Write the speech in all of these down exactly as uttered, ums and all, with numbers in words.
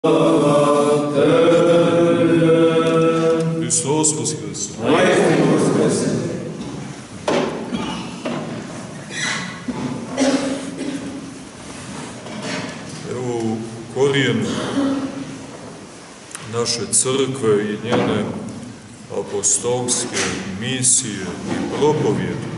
Hristos Voskreso. Naistinu Voskreso. Evo u korijenu naše crkve i njene apostolske misije i propovjede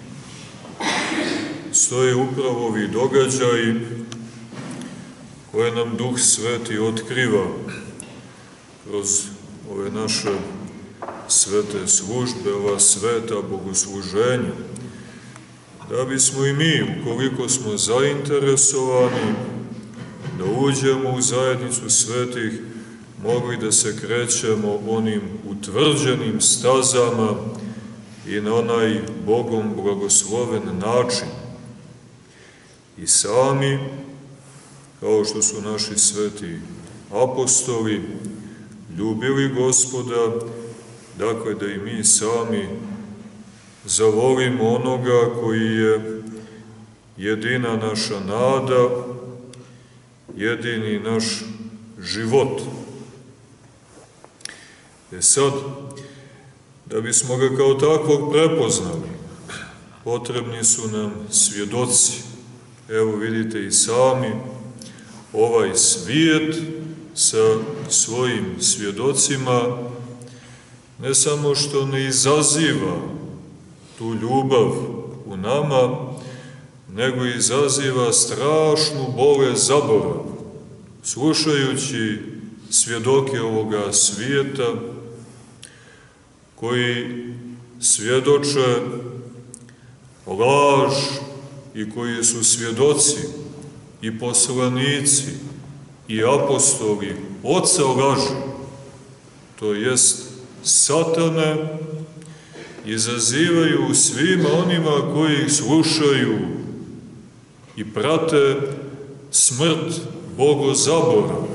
stoje upravo ovi događaji koje nam Duh Sveti otkriva kroz ove naše svete službe, ova sveta bogosluženja, da bismo i mi, ukoliko smo zainteresovani da uđemo u zajednicu svetih, mogli da se krećemo onim utvrđenim stazama i na onaj Bogom blagosloven način. I sami, kao što su naši sveti apostoli, ljubili Gospoda, dakle da i mi sami zavolimo onoga koji je jedina naša nada, jedini naš život. E sad, da bismo ga kao takvog prepoznali, potrebni su nam svjedoci. Evo vidite i sami, ovaj svijet sa svojim svjedocima ne samo što ne izaziva tu ljubav u nama, nego izaziva strašnu bolest zaborava. Slušajući svjedoke ovoga svijeta, koji svjedoče laž i koji su svjedoci i poslanici i apostoli oca laži, to jest satane, izazivaju svima onima koji ih slušaju i prate smrt bogozaborava.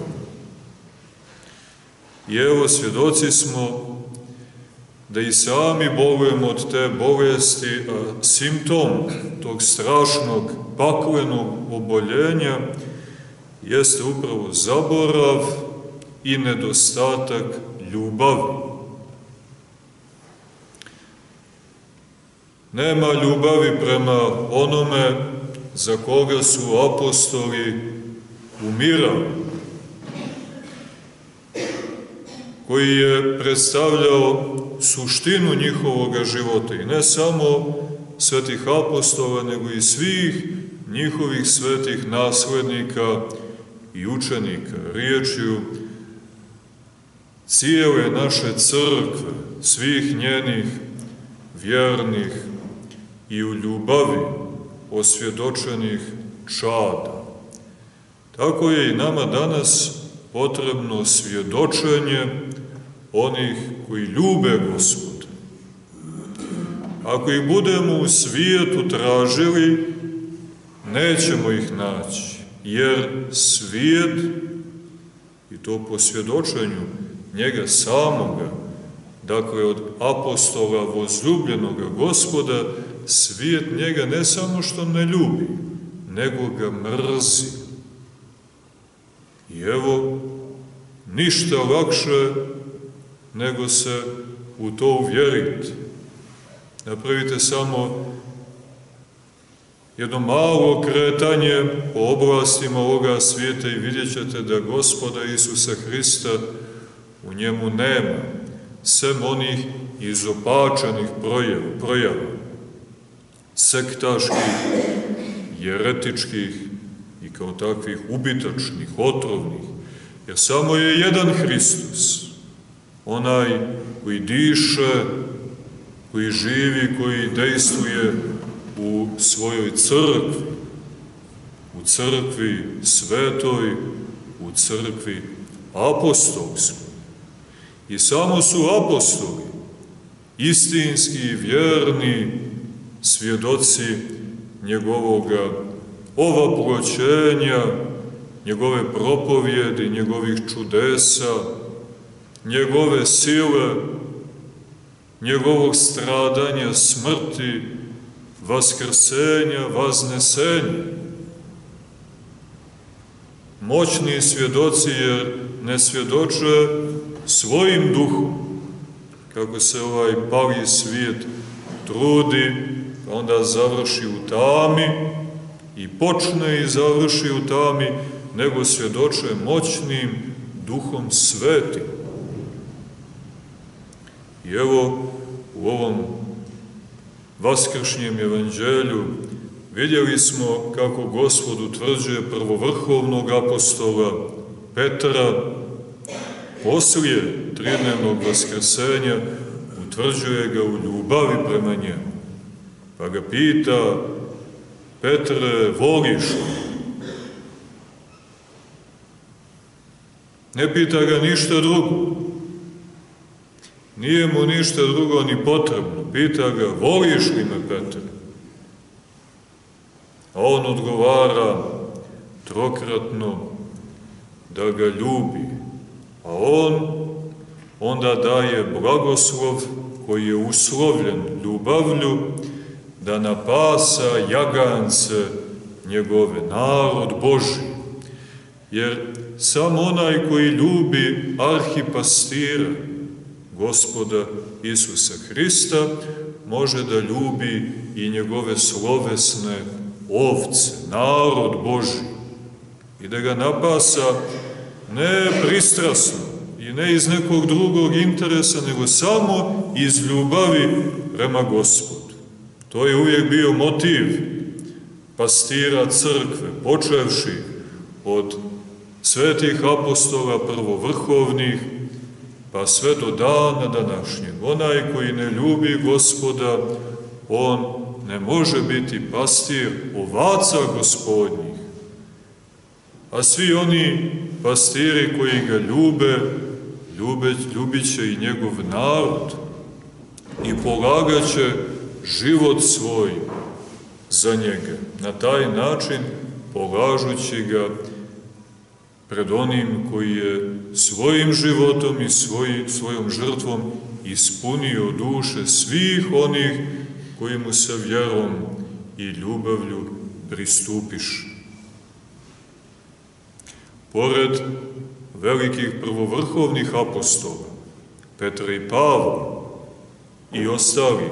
I evo, svjedoci smo da i sami bolujemo od te bolesti, a simptom tog strašnog paklenog oboljenja jeste upravo zaborav i nedostatak ljubavi. Nema ljubavi prema onome za koga su apostoli umirali, koji je predstavljao suštinu njihovoga života, i ne samo svetih apostola, nego i svih njihovih svetih naslednika i učenika, riječju cijele naše crkve, svih njenih vjernih i u ljubavi osvjedočenih čada. Tako je i nama danas potrebno svjedočenje onih koji ljube Gospoda. Ako ih budemo u svijetu tražili, nećemo ih naći, jer svijet, i to po svjedočenju njega samoga, dakle od apostola возljubljenoga Gospoda, svijet njega ne samo što ne ljubi, nego ga mrzi. I evo, ništa lakše nego se u to uvjeriti. Napravite samo jedno malo kretanje po oblastima ovoga svijeta i vidjet ćete da Gospoda Isusa Hrista u njemu nema, sem onih izopačenih projava, sektaških, jeretičkih i kao takvih ubitačnih, otrovnih, jer samo je jedan Hristos, onaj koji diše, koji živi, koji dejstvuje u svojoj crkvi, u crkvi svetoj, u crkvi apostolskoj. I samo su apostoli, istinski i vjerni svjedoci njegovoga ovaploćenja, njegove propovjedi, njegovih čudesa, njegove sile, njegovog stradanja, smrti, vaskrsenja, vaznesenja. moćni svjedoci jer ne svjedoče svojim duhom, kako se ovaj pali svijet trudi, pa onda završi u tami i počne i završi u tami, nego svjedoče moćnim duhom svetim. I evo u ovom vaskršnjem evanđelju vidjeli smo kako Gospod utvrđuje prvovrhovnog apostola Petra, poslije tridnevnog vaskrsenja utvrđuje ga u ljubavi prema njemu. Pa ga pita: Petre, voliš li? Ne pita ga ništa drugo. Nije mu ništa drugo ni potrebno. Pita ga: voliš li me, Petre? A on odgovara trokratno da ga ljubi. A on onda daje blagoslov koji je uslovljen ljubavlju, da napasa jagance njegove, narod Božji. Jer samo onaj koji ljubi arhipastira, Gospoda Isusa Hrista, može da ljubi i njegove slovesne ovce, narod Božji, i da ga napasa ne pristrasno i ne iz nekog drugog interesa, nego samo iz ljubavi prema Gospodu. To je uvijek bio motiv pastira crkve, počevši od svetih apostola prvovrhovnih, pa sve do dana današnjeg. Onaj koji ne ljubi Gospoda, on ne može biti pastir ovaca Gospodnjih. A svi oni pastiri koji ga ljube, ljube ljubit će i njegov narod i polagat će život svoj za njega. Na taj način polažući ga pred onim koji je svojim životom i svoj, svojom žrtvom ispunio duše svih onih koji mu sa vjerom i ljubavlju pristupiš. Pored velikih prvovrhovnih apostola, Petra i Pavla i ostalih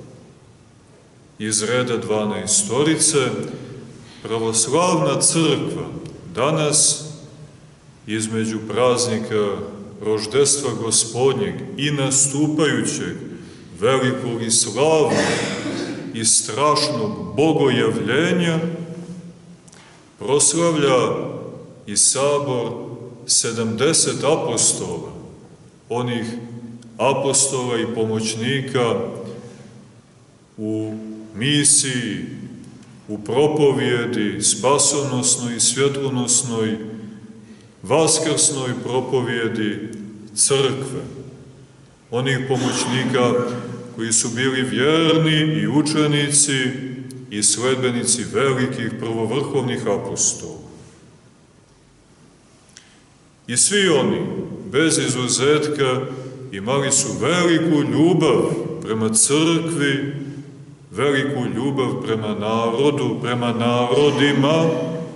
iz reda dvanaestorice, pravoslavna crkva danas između praznika roždestva Gospodnjeg i nastupajućeg velikog i slavnog i strašnog bogojavljenja proslavlja i sabor sedamdeset apostola, onih apostola i pomoćnika u misiji, u propovjedi spasonosnoj i svjetlonosnoj, vaskrsnoj propovjedi crkve, onih pomoćnika koji su bili vjerni i učenici i sledbenici velikih prvovrhovnih apostola. I svi oni, bez izuzetka, imali su veliku ljubav prema crkvi, veliku ljubav prema narodu, prema narodima,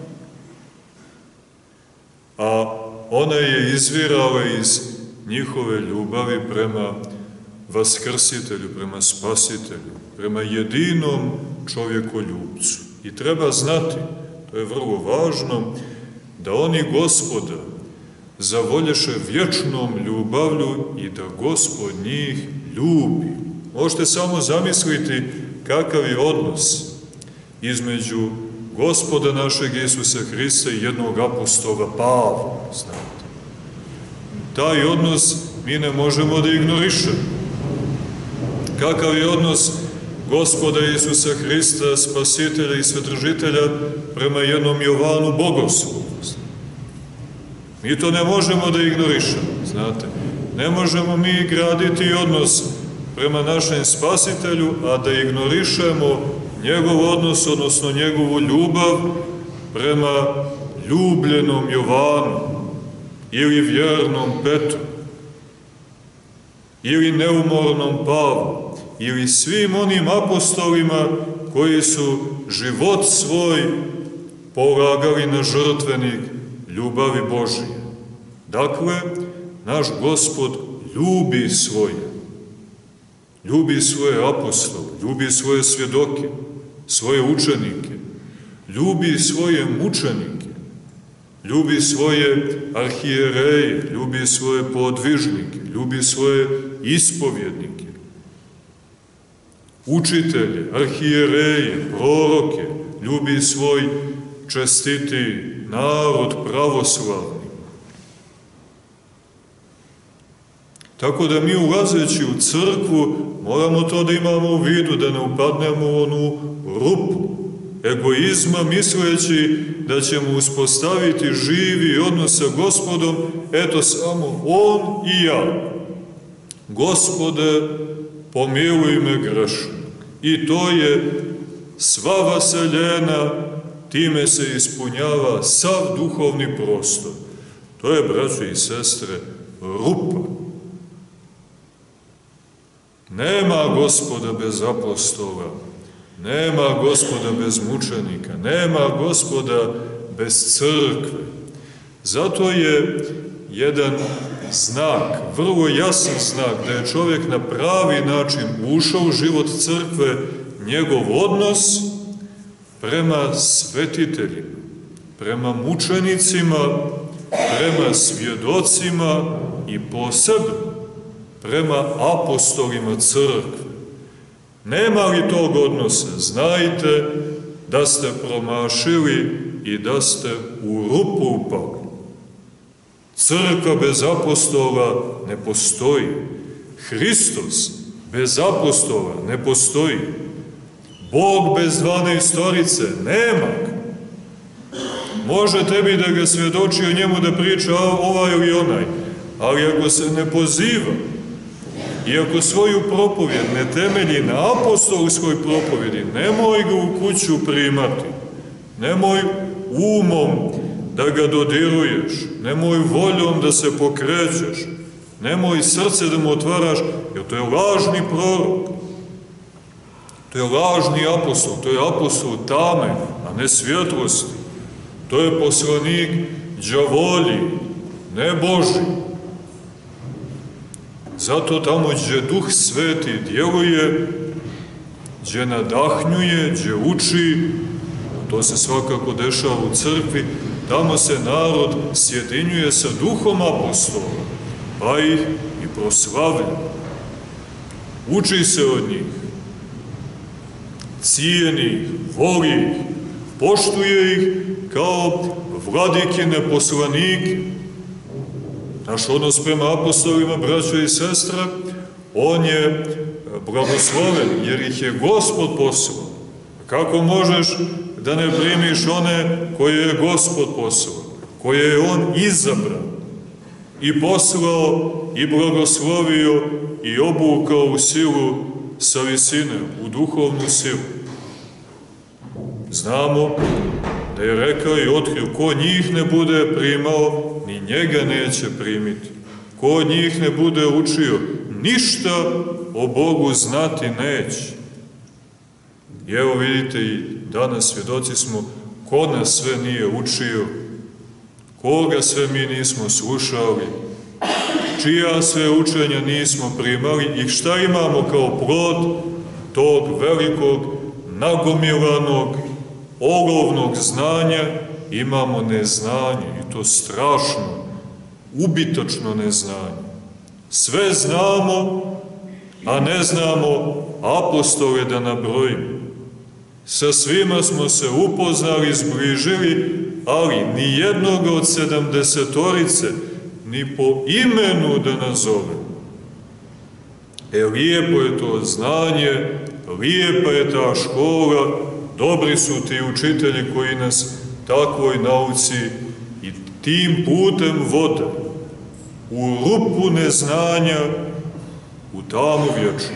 a ona je izvirala iz njihove ljubavi prema Vaskrsitelju, prema Spasitelju, prema jedinom čovjekoljubcu. I treba znati, to je vrlo važno, da oni Gospoda zavolješe vječnom ljubavlju i da Gospod njih ljubi. Možete samo zamisliti kakav je odnos između Gospoda našeg Isusa Hrista i jednog apostola Pavla, znate. Taj odnos mi ne možemo da ignorišemo. Kakav je odnos Gospoda Isusa Hrista, Spasitelja i Svetržitelja, prema jednom Jovanu Bogoslovu? Mi to ne možemo da ignorišemo, znate. Ne možemo mi graditi odnos prema našem Spasitelju, a da ignorišemo njegov odnos, odnosno njegovu ljubav prema ljubljenom Jovanu ili vjernom Petru ili neumornom Pavlu ili svim onim apostolima koji su život svoj polagali na žrtvenik ljubavi Božije. Dakle, naš Gospod ljubi svoje. Ljubi svoje apostole, ljubi svoje svjedoke, svoje učenike, ljubi svoje mučenike, ljubi svoje arhijereje, ljubi svoje podvižnike, ljubi svoje ispovjednike, učitelje, arhijereje, proroke, ljubi svoj čestiti narod pravoslavni. Tako da mi ulazeći u crkvu moramo to da imamo u vidu, da ne upadnemo u onu rupu egoizma, misleći da ćemo uspostaviti živi odnos sa Gospodom, eto samo On i ja. Gospode, pomiluj me grešnog. I to je sva vaseljena, time se ispunjava sav duhovni prostor. To je, braćo i sestre, rupa. Nema Gospoda bez apostola, nema Gospoda bez mučenika, nema Gospoda bez crkve. Zato je jedan znak, vrlo jasan znak, da je čovjek na pravi način ušao u život crkve, njegov odnos prema svetiteljima, prema mučenicima, prema svjedocima i posebno prema apostolima crkve. Nema li tog odnosa, znajte da ste promašili i da ste u rupu upali. Crkva bez apostola ne postoji. Hristos bez apostola ne postoji. Bog bez dvanaestorice nema ga. Može tebi da ga svjedoči o njemu, da priča ovaj ili onaj, ali ako se ne poziva i ako svoju propovjed ne temelji na apostolskoj propovjedi, nemoj ga u kuću primati, nemoj umom da ga dodiruješ, nemoj voljom da se pokrećeš, nemoj srce da mu otvaraš, jer to je lažni prorok, to je lažni apostol, to je apostol tame, a ne svjetlosti, to je poslanik đavolji, ne Boži. Zato tamo gdje Duh Sveti djeluje, gdje nadahnjuje, gdje uči, to se svakako dešava u crkvi, tamo se narod sjedinjuje sa Duhom apostola, pa ih i proslavlja. Uči se od njih, cijeni ih, voli ih, poštuje ih kao vladikine poslanike. Naš odnos prema apostolima, braćo i sestre, on je blagosloven, jer ih je Gospod poslao. Kako možeš da ne primiš one koje je Gospod poslao, koje je On izabrao i poslao i blagoslovio i obukao u silu sa visine, u duhovnu silu? Znamo da je rekao i otkrio, ko njih ne bude primao, ni njega neće primiti. Ko njih ne bude učio, ništa o Bogu znati neće. I evo vidite, i danas svjedoci smo ko nas sve nije učio, koga sve mi nismo slušali, čija sve učenja nismo primali i šta imamo kao plod tog velikog, nagomilanog, olovnog znanja, imamo neznanje, i to strašno, ubitačno neznanje. Sve znamo, a ne znamo apostole da nabrojimo. Sa svima smo se upoznali, zbližili, ali ni jednog od sedamdesetorice ni po imenu da nazove. E, lijepo je to znanje, lijepa je ta škola, dobri su ti učitelji koji nas takvoj nauci i tim putem vode u rupu neznanja, u tamu vječnu.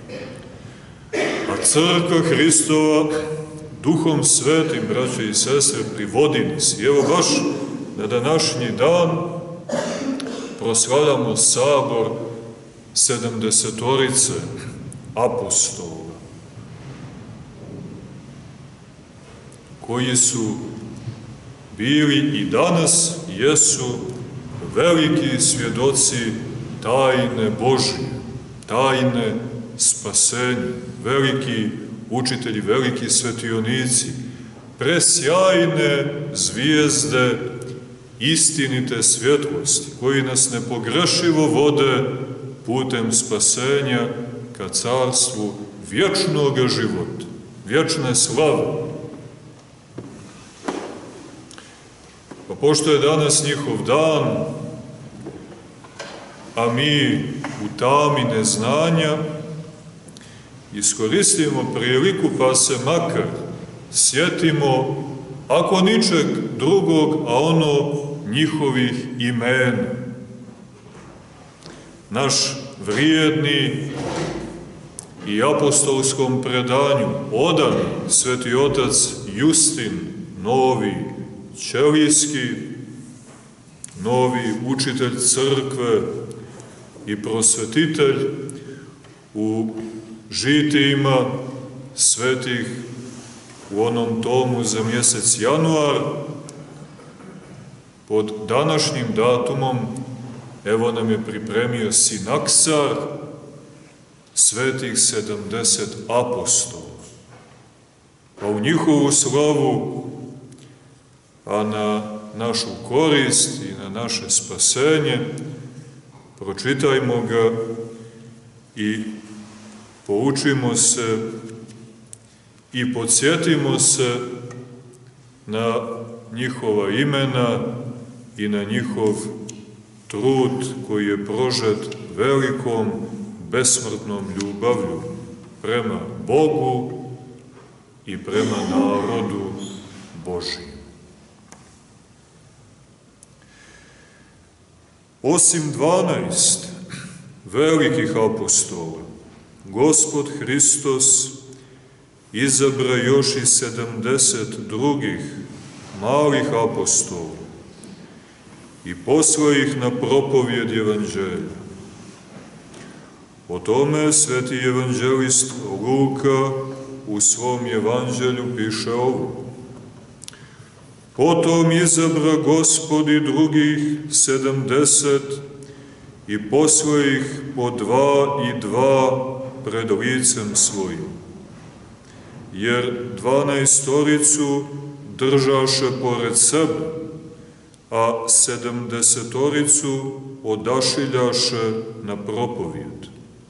A crkva Hristova Duhom Svetim, braće i sestre, privodi nas. I evo baš na današnji dan proslavljamo sabor sedamdesetorice apostola, koji su bili i danas jesu veliki svjedoci tajne Božije, tajne spasenja, veliki učitelji, veliki svetionici, presjajne zvijezde istinite svjetlosti, koji nas nepogrešivo vode putem spasenja ka carstvu vječnog života, vječne slave. Pa pošto je danas njihov dan, a mi u tami neznanja, iskoristimo priliku pa se makar sjetimo, ako ničeg drugog, a ono njihovih imena. Naš vrijedni i apostolskom predanju odan sveti otac Justin Novi Ćelijski, novi učitelj crkve i prosvetitelj, u žitijima svetih u onom tomu za mjesec januar, pod današnjim datumom, evo nam je pripremio sinaksar svetih sedamdeset apostola. Pa u njihovu slavu, a na našu korist i na naše spasenje, pročitajmo ga i poučimo se i podsjetimo se na njihova imena i na njihov trud koji je prožet velikom besmrtnom ljubavlju prema Bogu i prema narodu Božjem. Osim dvanaest velikih apostola, Gospod Hristos izabra još i sedamdeset drugih malih apostola i posla ih na propovjed evanđelja. O tome sveti evanđelist Luka u svom evanđelju piše ovo. Potom izabra Gospod i drugih sedamdeset i posla ih po dva i dva pred licem svojim, jer dvanaestoricu držaše pored sebe, a sedamdesetoricu odašiljaše na propovjed.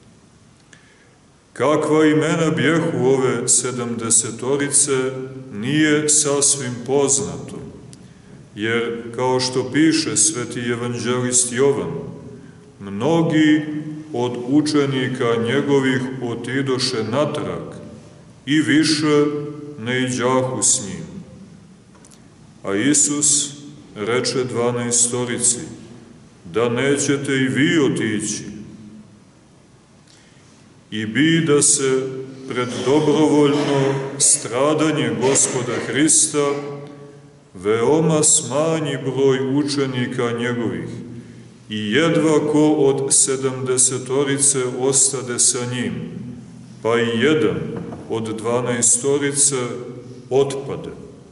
Kakva imena bjehu ove sedamdesetorice nije sasvim poznato, jer, kao što piše sveti evanđelist Jovan, mnogi od učenika njegovih otidoše natrag i više ne iđahu s njim. A Isus reče dvanaestorici, da nećete i vi otići. I bi da se pred dobrovoljno stradanje Gospoda Hrista veoma smanji broj učenika njegovih i jedva ko od sedamdesetorice ostade sa njim, pa i jedan od dvanaestorice otpade.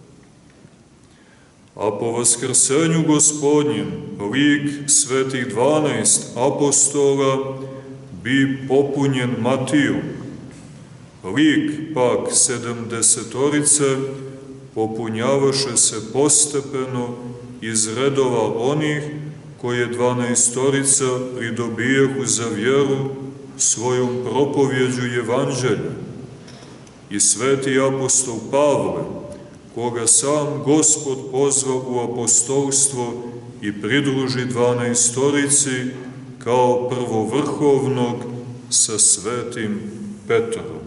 A po vaskrsenju Gospodnjem lik svetih dvanaest apostola bi popunjen Matijom, lik pak sedamdesetorice popunjavaše se postepeno iz redova onih koje dvanaestorica pridobijehu za vjeru svojom propovjeđu evanđelja. I sveti apostol Pavle, koga sam Gospod pozvao u apostolstvo i pridruži dvanaestorici kao prvovrhovnog sa svetim Petrom.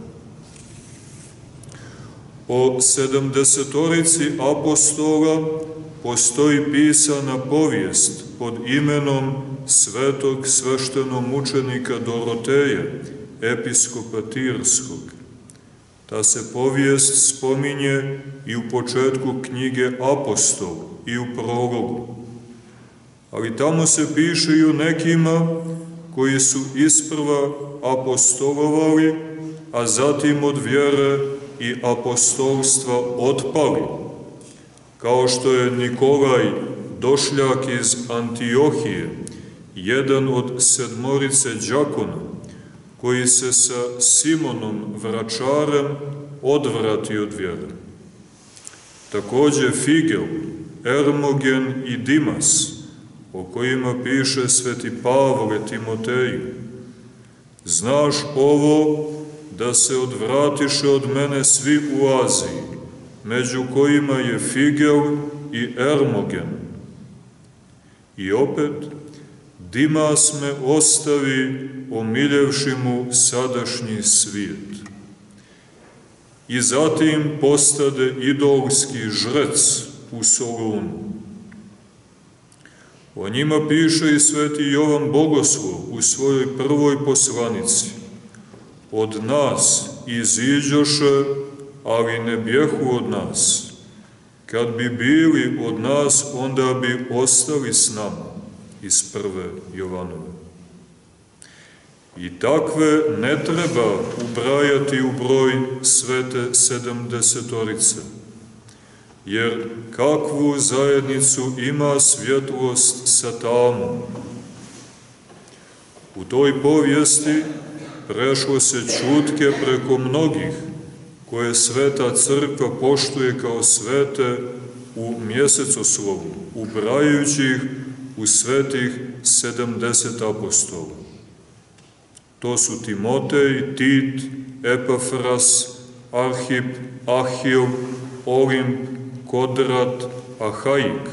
O sedamdesetorici apostola postoji pisana povijest pod imenom svetog sveštenomučenika Doroteja, episkopa Tirskog. Ta se povijest spominje i u početku knjige Apostol i u prologu. Ali tamo se piše i o nekima koji su isprva apostolovali, a zatim od vjere i apostolstva otpali, kao što je Nikolaj došljak iz Antiohije, jedan od sedmorice đakona, koji se sa Simonom Vračarem odvrati od vjere. Takođe Figel, Ermogen i Dimas, o kojima piše sveti Pavle Timoteju. Znaš ovo, da se odvratiše od mene svi u Aziji, među kojima je Figel i Ermogen. I opet, Dimas me ostavi, omiljevši mu sadašnji svijet. I zatim postade idolski žrec u Solunu. O njima piše i sveti Jovan Bogoslov u svojoj prvoj poslanici. Od nas iziđoše, ali ne bjehu od nas. Kad bi bili od nas, onda bi ostali s nama, iz prve Jovanove. I takve ne treba ubrajati u broj svete sedamdesetorice, jer kakvu zajednicu ima svjetlost sa tamom. U toj povijesti prešlo se čutke preko mnogih, koje Sveta Crkva poštuje kao svete u mjesecoslovu, ubrajajući ih u svetih sedamdeset apostola. To su Timotej, Tit, Epafras, Arhip, Ahil, Olimp, Kodrat, Ahaik.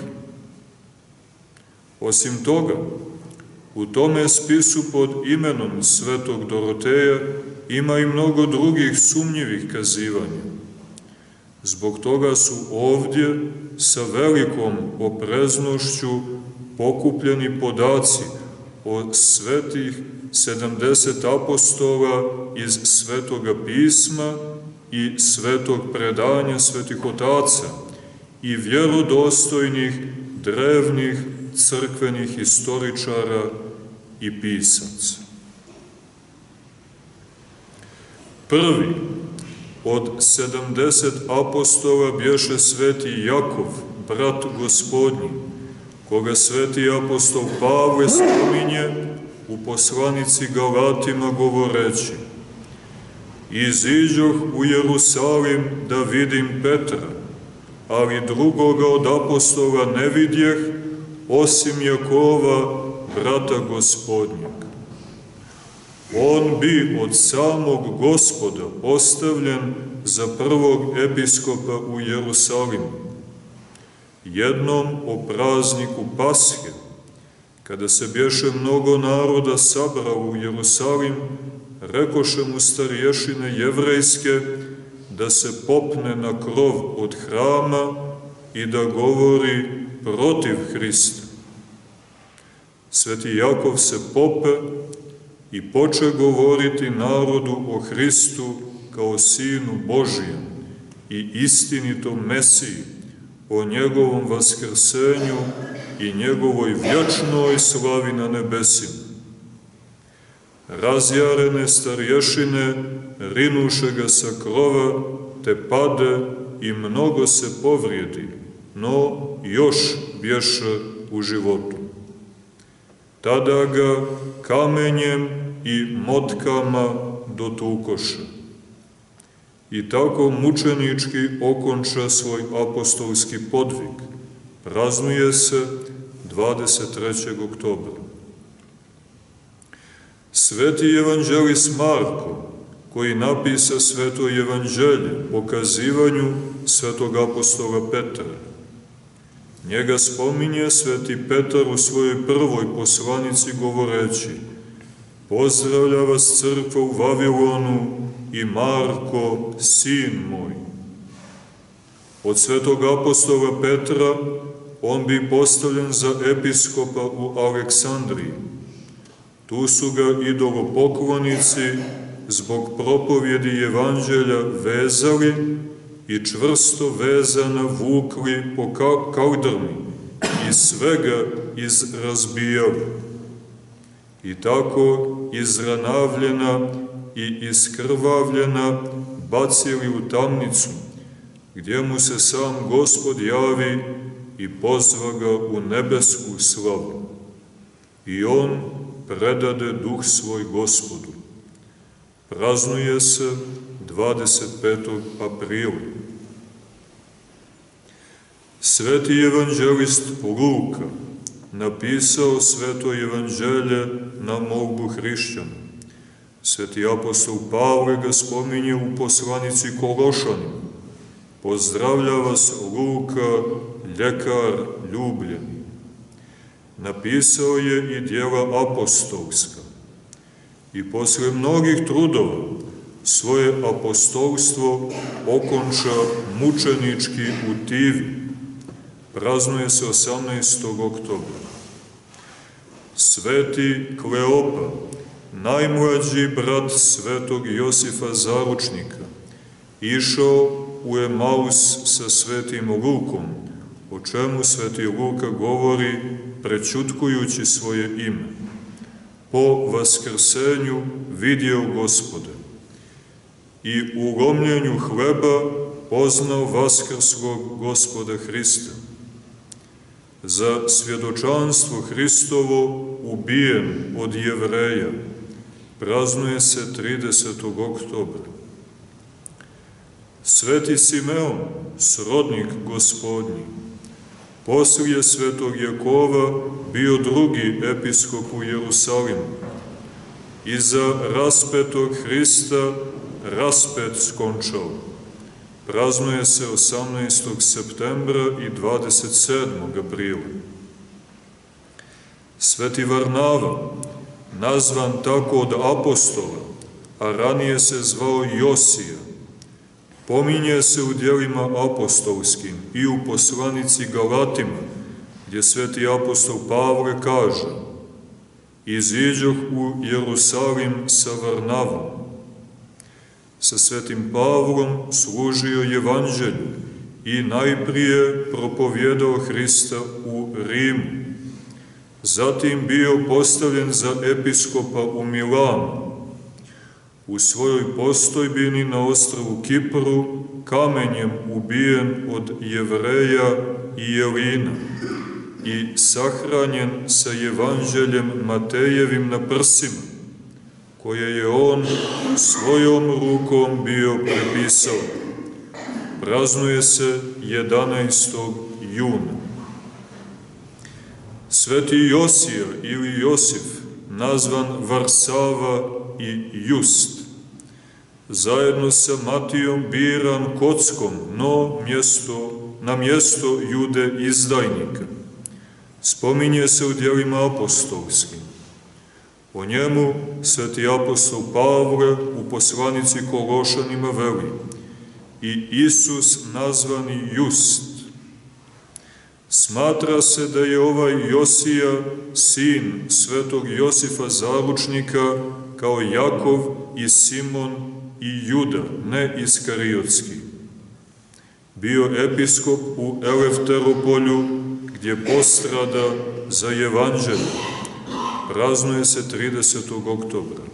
Osim toga, u tome spisu pod imenom svetog Doroteja ima i mnogo drugih sumnjivih kazivanja. Zbog toga su ovdje sa velikom opreznošću pokupljeni podaci o svetih sedamdeset apostola iz Svetoga pisma i svetog predanja svetih otaca i vjerodostojnih drevnih crkvenih historičara i pisaca. Prvi od sedamdeset apostola bješe sveti Jakov, brat Gospodnji, koga sveti apostol Pavle spominje u poslanici Galatima govoreći: Iziđoh u Jerusalim da vidim Petra, ali drugoga od apostola ne vidjeh, osim Jakova, brata Gospodnjeg. On bi od samog Gospoda postavljen za prvog episkopa u Jerusalimu. Jednom o prazniku Pashe, kada se bješe mnogo naroda sabrao u Jerusalim, rekoše mu starješine jevrejske da se popne na krov od hrama i da govori protiv Hrista. Sveti Jakov se pope i poče govoriti narodu o Hristu kao Sinu Božijem i istinitom Mesiji, o njegovom vaskrsenju i njegovoj vječnoj slavi na nebesima. Razjarene starješine rinuše ga sa krova, te pade i mnogo se povrijedi, no još bješe u životu. Tada ga kamenjem i motkama dotukoše. I tako mučenički okonča svoj apostolski podvig. Praznuje se dvadeset trećeg oktobra. Sveti evanđelist Marko, koji napisa sveto evanđelje po kazivanju svetog apostola Petra, njega spominje sveti Petar u svojoj prvoj poslanici govoreći: Pozdravlja vas crkva u Vavilonu i Marko, sin moj. Od svetog apostola Petra on bi postavljen za episkopa u Aleksandriji. Tu su ga idolopoklonici zbog propovjedi evanđelja vezali i čvrsto vezana vukli po kaldrmi i svega izrazbijali. I tako izranavljena i iskrvavljena bacili u tamnicu, gdje mu se sam Gospod javi i pozva ga u nebesku slavu. I on predade duh svoj Gospodu. Praznuje se dvadeset petog aprila. Sveti evanđelist Luka napisao sveto evanđelje na molbu hrišćana. Sveti apostol Pavle ga spominje u poslanici Kološanima. Pozdravlja vas Luka, ljekar ljubljeni. Napisao je i djela apostolska. I posle mnogih trudova svoje apostolstvo okonča mučenički u Tivi. Praznuje se osamnaestog oktobra. Sveti Kleopa, najmlađi brat svetog Josifa Zaručnika, išao u Emaus sa svetim Lukom, o čemu sveti Luka govori prećutkujući svoje ime. Po vaskrsenju vidio Gospoda i u lomljenju hleba poznao vaskrslog Gospoda Hrista. Za svjedočanstvo Hristovo ubijen od Jevreja praznuje se tridesetog oktobra. Sveti Simeon, srodnik Gospodnji, poslije svetog Jakova bio drugi episkop u Jerusalimu. Iza raspetog Hrista raspet skončao. Praznuje se osamnaestog septembra i dvadeset sedmog aprila. Sveti Varnava, nazvan tako od apostola, a ranije se zvao Josija, pominje se u djelima apostolskim i u poslanici Galatima, gdje sveti apostol Pavle kaže: iziđoh u Jerusalim sa Varnavom. Sa svetim Pavlom služio evanđelju i najprije propovjedao Hrista u Rimu. Zatim bio postavljen za episkopa u Milanu. U svojoj postojbini na ostrvu Kipru kamenjem ubijen od Jevreja i Jelina i sahranjen sa evanđeljem Matejevim na prsima, koje je on svojom rukom bio prepisao. Praznuje se jedanaestog juna. Sveti Josija ili Josif, nazvan Varsava i Just, zajedno sa Matijom biran kockom, no mjesto, na mjesto Jude izdajnika. Spominje se u djelima apostolskim. O njemu sveti apostol Pavle u poslanici Kološanima veli: i Isus nazvani Just. Smatra se da je ovaj Josija sin svetog Josifa Zaručnika, kao Jakov i Simon i Juda, ne iskariotski. Bio episkop u Elefteropolju, gdje postrada za evanđelje. Praznuje se tridesetog oktobra.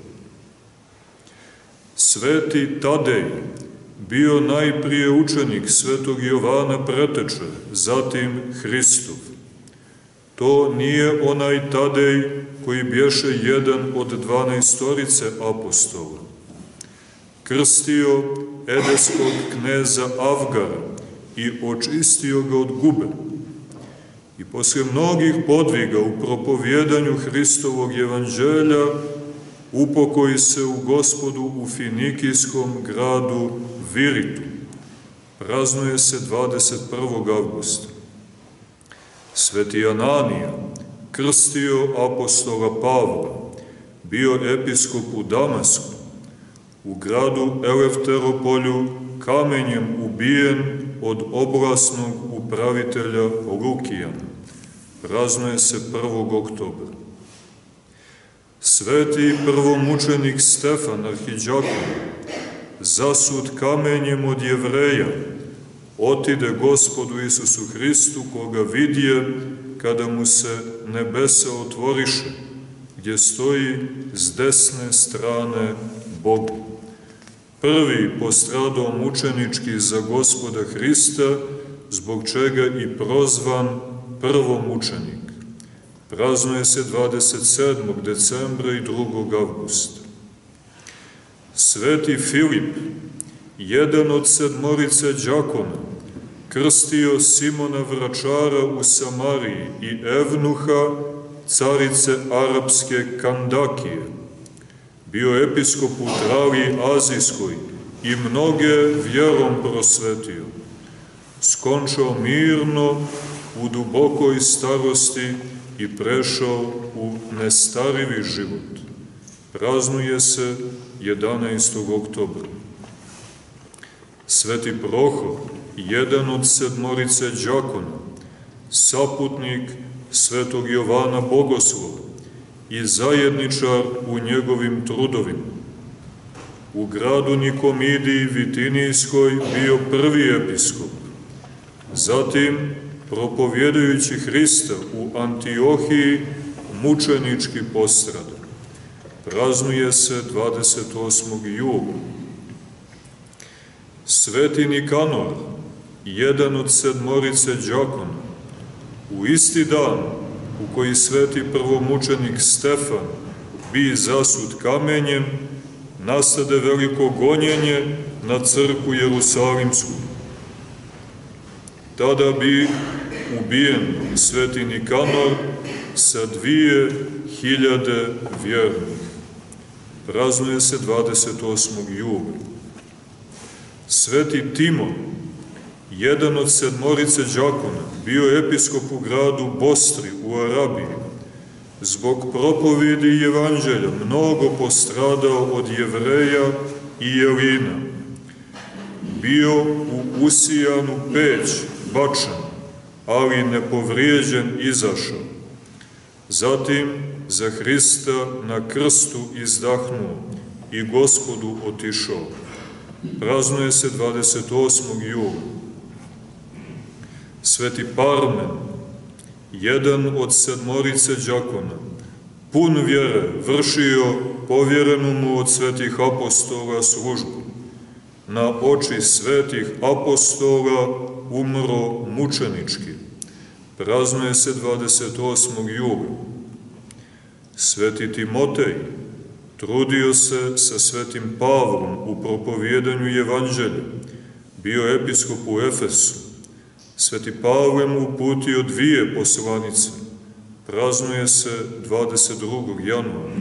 Sveti Tadej bio najprije učenik svetog Jovana Preteče, zatim Hristov. To nije onaj Tadej koji bješe jedan od dvanaestorice apostola. Krstio edeskog kneza Avgara i očistio ga od gube. I poslije mnogih podviga u propovjedanju Hristovog evanđelja upokoji se u Gospodu u finikijskom gradu Viritu. Praznuje se dvadeset prvog avgusta. Sveti Ananija, krstio apostola Pavla, bio episkop u Damasku, u gradu Elefteropolju kamenjem ubijen od oblasnog upravitelja Lukijana. Praznuje se prvog oktobra. Sveti prvomučenik Stefan Arhidžakon, zasut kamenjem od Jevreja, otide Gospodu Isusu Hristu, koga vidje kada mu se nebesa otvoriše, gdje stoji s desne strane Boga. Prvi postradao mučenički za Gospoda Hrista, zbog čega i prozvan prvomučenik. Praznuje se dvadeset sedmog decembra i drugog avgusta. Sveti Filip, jedan od sedmorice đakona, krstio Simona Vračara u Samariji i Evnuha, carice arapske Kandakije. Bio episkop u Traliji Azijskoj i mnoge vjerom prosvetio. Skončao mirno u dubokoj starosti i prešao u nestarivi život. Praznuje se jedanaestog oktobra. Sveti Prohor, jedan od sedmorice đakona, saputnik svetog Jovana Bogoslova i zajedničar u njegovim trudovima. U gradu Nikomidiji Vitinijskoj bio prvi episkop, zatim propovjedajući Hrista u Antiohiji mučenički postrada. Praznuje se dvadeset osmog jula. Sveti Nikanor, jedan od sedmorice đakona, u isti dan u koji sveti prvomučenik Stefan bi zasut kamenjem, nastade veliko gonjenje na crkvu Jerusalimsku. Tada bi ubijen sveti Nikanor sa dvije hiljade vjernih. Praznuje se dvadeset osmog jula. Sveti Timon, jedan od sedmorice đakona, bio episkop u gradu Bostri u Arabiji. Zbog propovjedi i evanđelja mnogo postradao od Jevreja i Jelina. Bio u usijanu peć bačan, ali nepovrijeđen izašao. Zatim za Hrista na krstu izdahnuo i Gospodu otišao. Praznuje se dvadeset osmog jula. Sveti Parmen, jedan od sedmorice đakona, pun vjere, vršio povjerenu mu od svetih apostola službu. Na oči svetih apostola umro mučenički. Praznuje se dvadeset osmog jula. Sveti Timotej trudio se sa svetim Pavlom u propovjedanju evanđelja. Bio episkop u Efesu. Sveti Pavle mu uputio dvije poslanice. Praznuje se dvadeset drugog januara.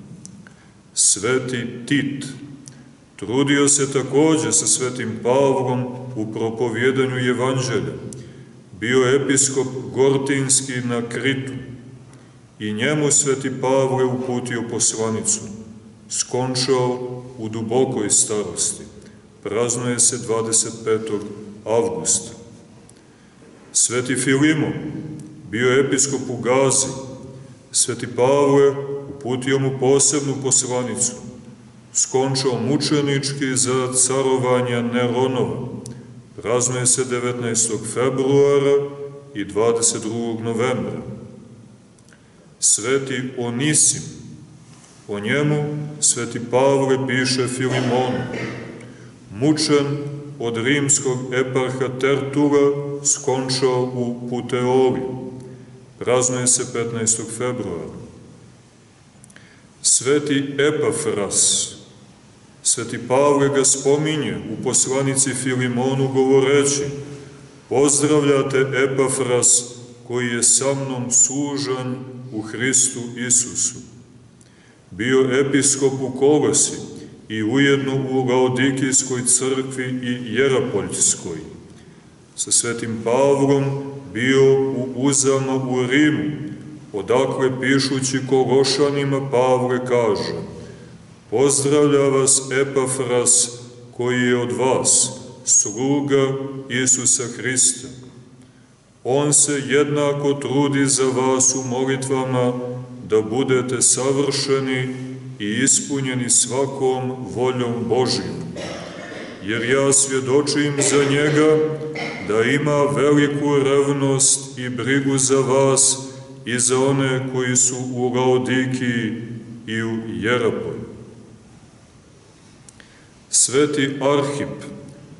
Sveti Tit trudio se također sa svetim Pavlom u propovjedanju evanđelja. Bio episkop Gortinski na Kritu i njemu sveti Pavle uputio poslanicu. Skončao u dubokoj starosti. Praznuje se dvadeset petog avgusta. Sveti Filimon bio episkop u Gazi. Sveti Pavle uputio mu posebnu poslanicu. Skončao mučenički za carovanja Neronova. Praznuje se devetnaestog februara i dvadeset drugog novembra. Sveti Onisim, o njemu sveti Pavle piše Filimonu. Mučen od rimskog eparha Tertula, skončao u Puteoli. Praznuje se petnaestog februara. Sveti Epafras, sveti Pavle ga spominje u poslanici Filimonu govoreći: pozdravljate Epafras koji je sa mnom sužanj u Hristu Isusu. Bio episkop u Kolosi i ujedno u Laodikijskoj crkvi i Jerapoljskoj. Sa svetim Pavlom bio u Uzama u Rimu, odakle pišući Kološanima Pavle kaže: pozdravlja vas Epafras koji je od vas, sluga Isusa Hrista. On se jednako trudi za vas u molitvama da budete savršeni i ispunjeni svakom voljom Božijom. Jer ja svjedočim za njega da ima veliku revnost i brigu za vas i za one koji su u Laodikiji i u Jerapolju. Sveti Arhip,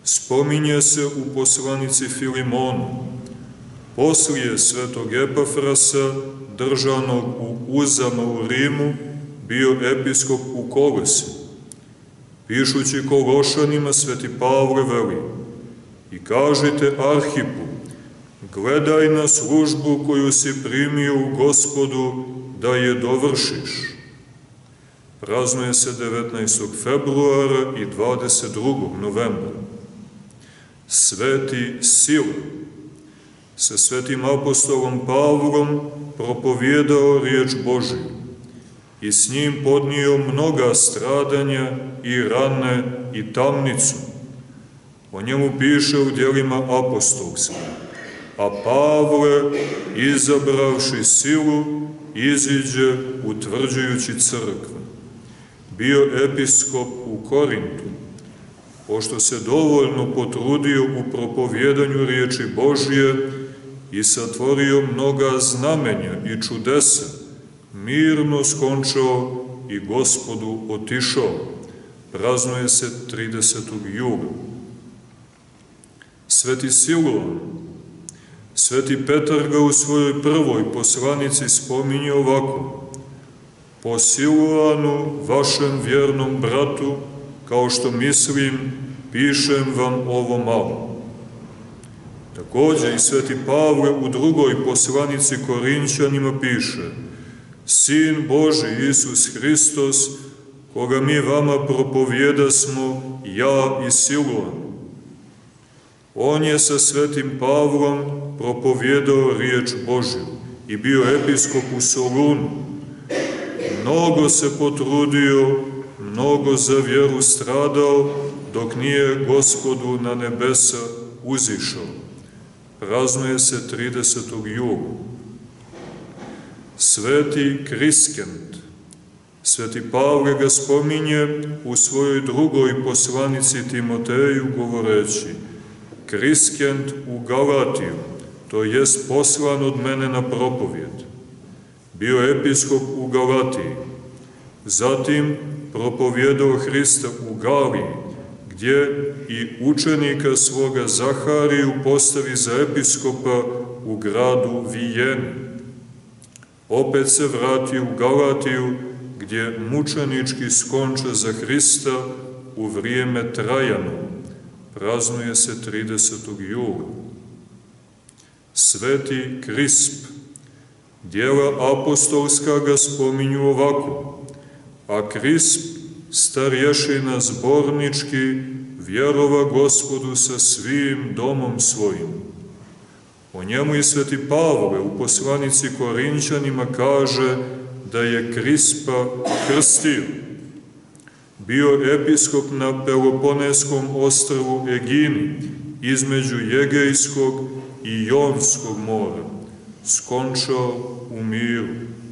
spominje se u poslanici Filimonu, poslije svetog Epafrasa, držanog u Uzama u Rimu, bio episkop u Kolesi. Pišući Kološanima, sveti Pavle veli: i kažite Arhipu, gledaj na službu koju si primio u Gospodu, da je dovršiš. Praznuje se devetnaestog februara i dvadeset drugog novembra. Sveti Sila sa svetim apostolom Pavlom propovijedao riječ Božiju i s njim podnio mnoga stradanja i rane i tamnicu. O njemu piše u djelima apostolskim: a Pavle, izabravši silu, iziđe utvrđujući crkve. Bio episkop u Korintu, pošto se dovoljno potrudio u propovjedanju riječi Božje i satvorio mnoga znamenja i čudesa, mirno skončao i Gospodu otišao. Praznuje se tridesetog jula. Sveti Siluan, sveti Petar ga u svojoj prvoj poslanici spominje ovako: po Siluanu, vašem vjernom bratu, kao što mislim, pišem vam ovo malo. Također i sveti Pavle u drugoj poslanici Korinćanima piše: Sin Boži Isus Hristos, koga mi vama propovjedasmo, ja i Siluan. On je sa svetim Pavlom propovjedao riječ Božju i bio episkop u Solunu. Mnogo se potrudio, mnogo za vjeru stradao, dok nije Gospodu na nebesa uzišao. Praznuje se tridesetog jula. Sveti Kriskent, sveti Pavle ga spominje u svojoj drugoj poslanici Timoteju govoreći: Kriskent u Galatiju, to jest poslan od mene na propovjed. Bio episkop u Galatiji, zatim propovjedao Hrista u Galiji, gdje i učenika svoga Zahariju postavi za episkopa u gradu Vijeni. Opet se vratio u Galatiju, gdje mučenički skonča za Hrista u vrijeme Trajano. Praznuje se tridesetog jula. Sveti Krisp, djela apostolska ga spominju ovako: a Krisp, starješina zbornički, vjerova Gospodu sa svim domom svojim. O njemu i sveti Pavle u poslanici Korinćanima kaže da je Krispa krstio. Bio episkop na Peloponeskom ostrvu Egini, između Jegejskog i Jonskog mora, skončao u miru.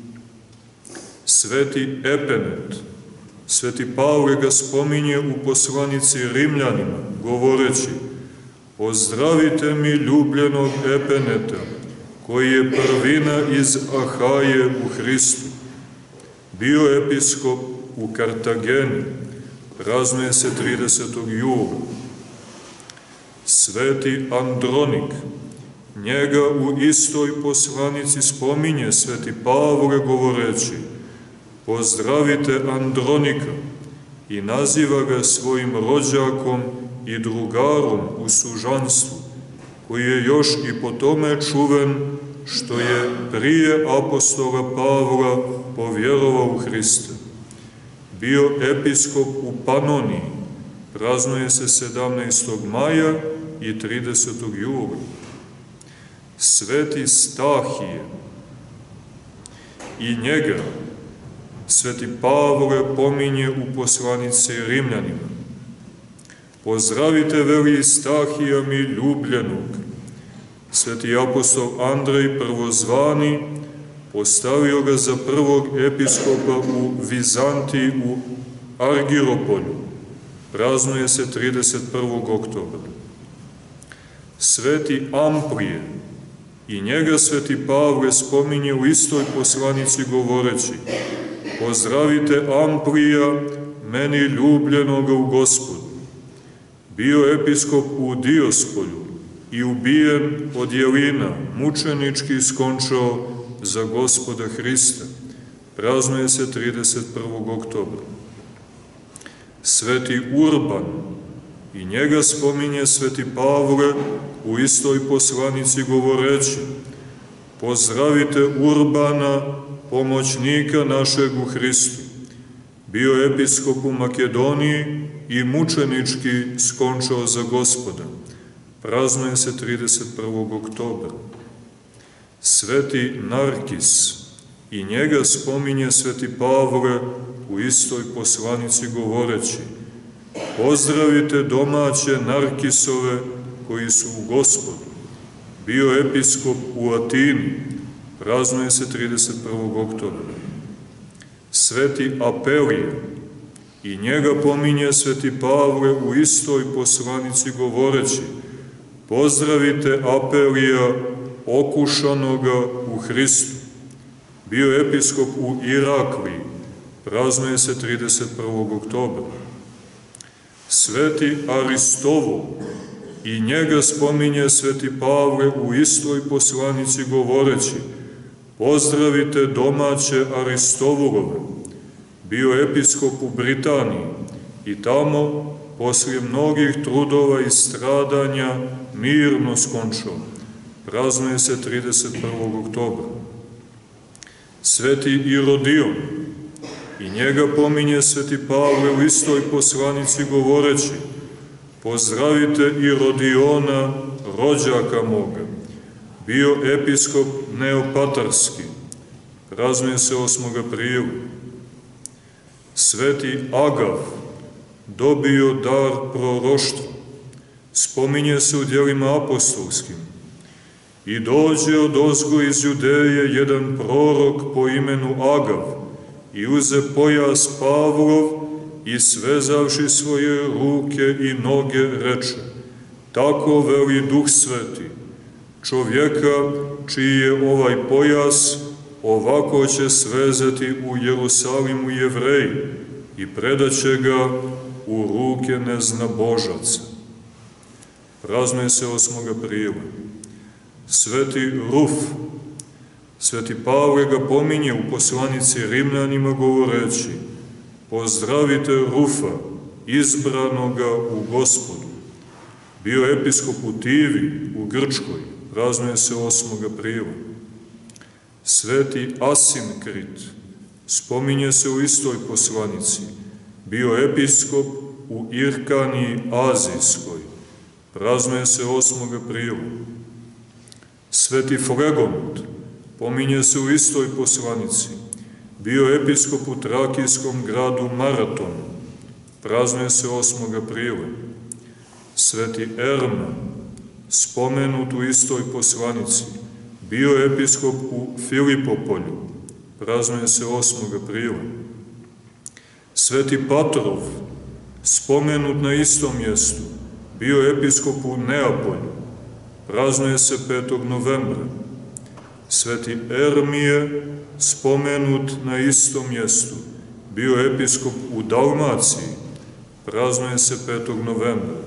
Sveti Epenet, sveti Pavle ga spominje u poslanici Rimljanima, govoreći: pozdravite mi ljubljenog Epeneta, koji je prvina iz Ahaje u Hristu. Bio episkop u Kartageni, praznuje se tridesetog jula. Sveti Andronik, njega u istoj poslanici spominje sveti Pavle govoreći: pozdravite Andronika, i naziva ga svojim rođakom i drugarom u sužanstvu, koji je još i po tome čuven što je prije apostola Pavla povjerovao u Hrista. Bio episkop u Panoniji, praznuje se sedamnaestog maja i tridesetog jula. Sveti Stahije, i njega sveti Pavle pominje u poslanici Rimljanima. Pozdravite, veli Stahija mi ljubljenog. Sveti apostol Andrej prvozvani postavio ga za prvog episkopa u Vizantiji u Argiropolju. Praznuje se trideset prvog oktobra. Sveti Amplije, i njega sveti Pavle spominje u istoj poslanici govoreći: pozdravite Amplija, meni ljubljenoga u Gospodu. bio episkop u Diospolju i ubijen od jelina, mučenički skončao za Gospoda Hrista. Praznuje se trideset prvog oktobra. Sveti Urban, i njega spominje sveti Pavle u istoj poslanici govoreći: pozdravite Urbana, pomoćnika našeg u Hristu. Bio episkop u Makedoniji i mučenički skončao za Gospoda. Praznuje se trideset prvog oktobra. Sveti Narkis, i njega spominje sveti Pavle u istoj poslanici govoreći: pozdravite domaće Narkisove koji su u Gospodu. Bio episkop u Atini. Praznuje se trideset prvog oktobra. Sveti Apelije, i njega pominje sveti Pavle u istoj poslanici govoreći: pozdravite Apelija, okušanoga u Hristu. Bio episkop u Irakliji. Praznuje se trideset prvog oktobra. Sveti Aristovo, i njega spominje sveti Pavle u istoj poslanici govoreći: pozdravite domaće Aristovolove. Bio episkop u Britaniji i tamo, poslije mnogih trudova i stradanja, mirno skončao. Praznuje se trideset prvog oktobra. Sveti Irodion, i njega pominje sveti Pavle u istoj poslanici govoreći: pozdravite Irodiona, rođaka moga. Bio episkop Neopatarski. Praznuje se osmog aprila. Sveti Agav dobio dar proroštva. Spominje se u djelima apostolskim. I dođe odozgo iz Judeje jedan prorok po imenu Agav i uze pojas Pavlov i svezavši svoje ruke i noge reče: tako veli Duh Sveti, čovjeka čiji je ovaj pojas, ovako će svezati u Jerusalimu Jevreji i predaće ga u ruke neznabožaca. Praznuje se osmog aprila. Sveti Ruf, sveti Pavle ga pominje u poslanici Rimljanima govoreći: pozdravite Rufa, izbranoga u Gospodu. Bio episkop u Tivi, u Grčkoj. Praznuje se osmog aprila. Sveti Asinkrit, spominje se u istoj poslanici, bio episkop u Irkaniji Azijskoj. Praznuje se osmog aprila. Sveti Flegont, pominje se u istoj poslanici, bio episkop u trakijskom gradu Maraton. Praznuje se osmog aprila. Sveti Erma, spomenut u istoj poslanici, bio episkop u Filipopolju. Praznuje se osmog aprila. Sveti Patrov, spomenut na istom mjestu, bio episkop u Neapolju. Praznuje se petog novembra. Sveti Ermije, spomenut na istom mjestu, bio episkop u Dalmaciji. Praznuje se petog novembra.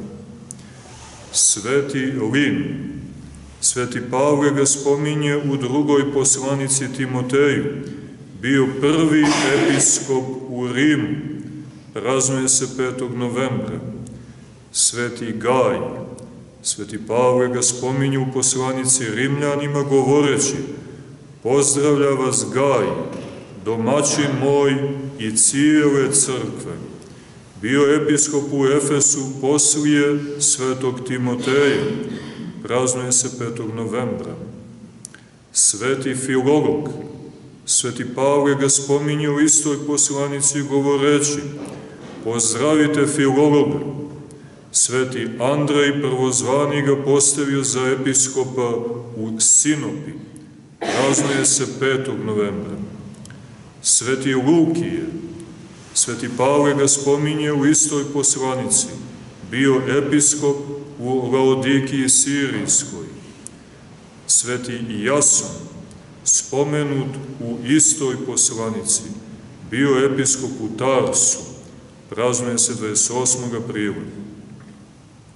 Sveti Lin, sveti Pavle ga spominje u drugoj poslanici Timoteju, bio prvi episkop u Rimu. Praznuje se petog novembra. Sveti Gaj, sveti Pavle ga spominje u poslanici Rimljanima govoreći: pozdravlja vas Gaj, domaćin moj i cijele crkve. Bio episkop u Efesu poslije svetog Timoteja. Praznuje se petog novembra. Sveti Filolog, sveti Pavle ga spominje u istoj poslanici govoreći: pozdravite Filologa. Sveti Andrej prvozvani ga postavio za episkopa u Sinopi. Praznuje se petog novembra. Sveti Lukije, sveti Pavle ga spominje u istoj poslanici, bio episkop u Laodikiji Sirijskoj. Sveti Jason, spomenut u istoj poslanici, bio episkop u Tarsu. Praznuje se dvadeset osmog aprila.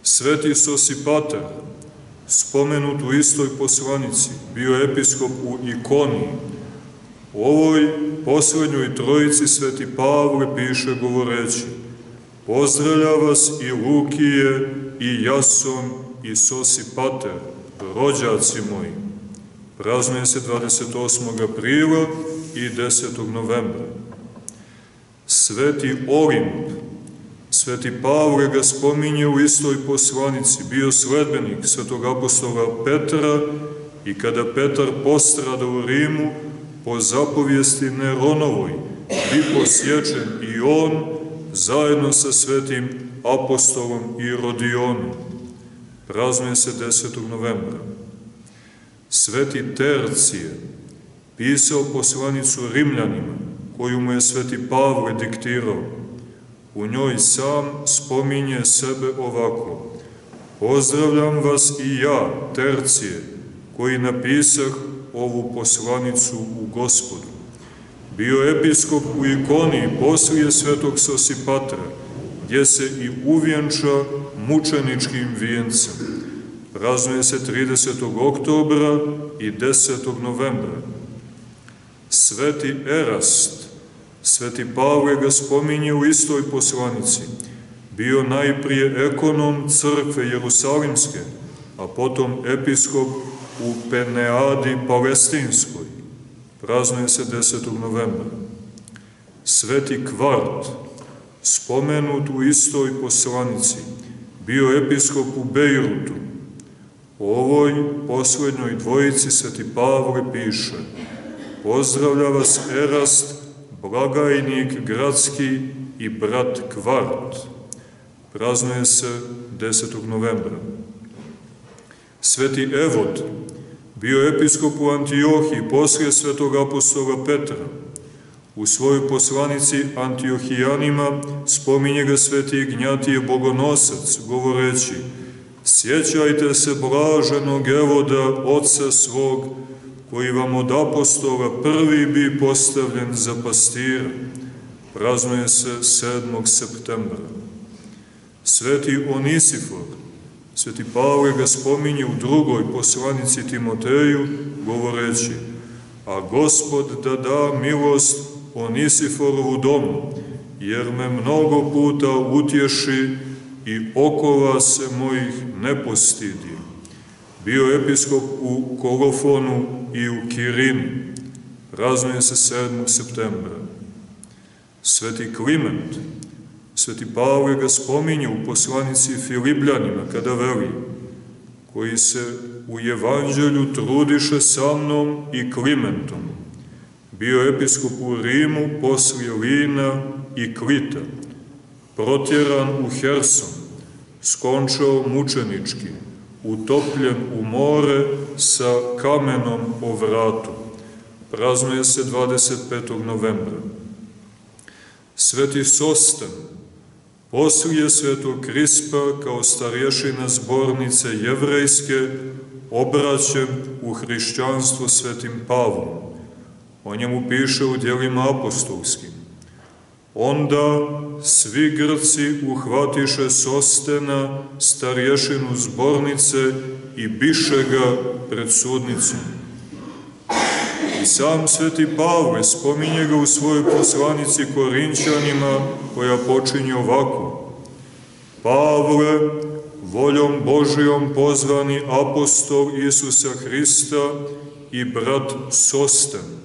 Sveti Sosipater, spomenut u istoj poslanici, bio episkop u Ikoniji. U ovoj poslednjoj trojici sveti Pavle piše govoreći: pozdravlja vas i Lukije, i Jason, i Sosipater, rođaci moji. Praznuje se dvadeset osmog aprila i desetog novembra. Sveti Olimp, sveti Pavle ga spominje u istoj poslanici, bio sledbenik svetog apostola Petra i kada Petar postrada u Rimu, po zapovijesti Neronovoj, bi posječen i on zajedno sa svetim apostolom Irodionom. Praznuje se desetog novembra. Sveti Tercije, pisao poslanicu Rimljanima, koju mu je sveti Pavle diktirao. U njoj sam spominje sebe ovako: pozdravljam vas i ja, Tercije, koji napisah ovu poslanicu u Gospodu. Bio episkop u Ikoniji poslije svetog Sosipatra, gdje se i uvjenča mučeničkim vijencem. Praznuje se tridesetog oktobra i desetog novembra. Sveti Erast, sveti Pavle ga spominje u istoj poslanici, bio najprije ekonom crkve Jerusalimske, a potom episkop u Peneadi Palestinskoj. Praznuje se desetog novembra. Sveti Kvart, spomenut u istoj poslanici, bio episkop u Bejrutu. O ovoj poslednjoj dvojici sveti Pavle piše: pozdravlja vas Erast, blagajnik gradski i brat Kvart. Praznuje se desetog novembra. Sveti Evod, bio episkop u Antiohiji poslije svetog apostola Petra. U svojoj poslanici Antiohijanima spominje ga sveti Ignjatije Bogonosac, govoreći: sjećajte se blaženog Evoda, oca svog, koji vam od apostola prvi bi postavljen za pastira. Praznuje se sedmog septembra. Sveti Onisifor, sveti Pavle ga spominje u drugoj poslanici Timoteju, govoreći: a Gospod da da milost Onisiforovu domu, jer me mnogo puta utješi i okova se mojih ne postidi. Bio episkop u Kolofonu i u Kirini. Praznuje se sedmog septembra. Sveti Kliment, sveti Pavle ga spominje u poslanici Filipljanima, kada veli: koji se u evanđelju trudiše sa mnom i Klimentom. Bio episkop u Rimu poslije Lina i Klita, protjeran u Herson, skončao mučenički, utopljen u more sa kamenom o vratu. Praznuje se dvadeset petog novembra. Sveti Sostan, poslije svetog Krispa kao starješina zbornice jevrejske, obraćen u hrišćanstvo svetim Pavlom. O njemu piše u djelima apostolskim: onda svi Grci uhvatiše Sostena, starješinu zbornice, i biše ga pred sudnicom. I sam sveti Pavle spominje ga u svojoj poslanici Korinćanima, koja počinje ovako: Pavle, voljom Božijom pozvani apostol Isusa Hrista i brat Sosten,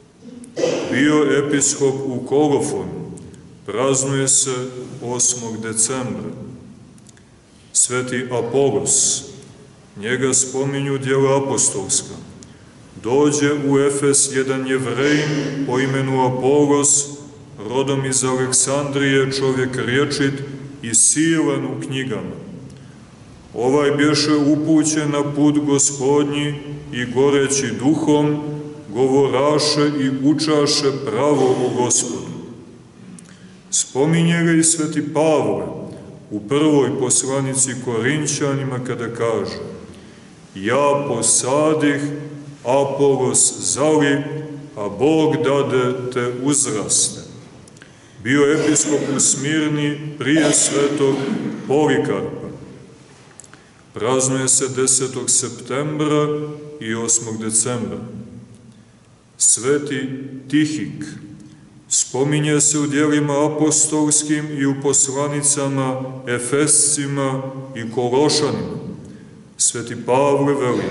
bio episkop u Kolofonu. Praznuje se osmog decembra. Sveti Apolos, njega spominju djela apostolska. Dođe u Efes jedan Jevrejin po imenu Apolos, rodom iz Aleksandrije, čovjek rječit i silan u knjigama. Ovaj bješe upućen na put Gospodnji i goreći duhom, govoraše i učaše pravo o Gospodu. Spominje ga i sveti Pavle u prvoj poslanici Korinćanima, kada kaže: ja posadih, Apolos zali, a Bog dade te uzraste. Bio episkop u Smirni prije svetog Polikarpa. Praznuje se desetog septembra i osmog decembra. Sveti Tihik spominje se u djelima apostolskim i u poslanicama Efescima i Kološanima. Sveti Pavle veli: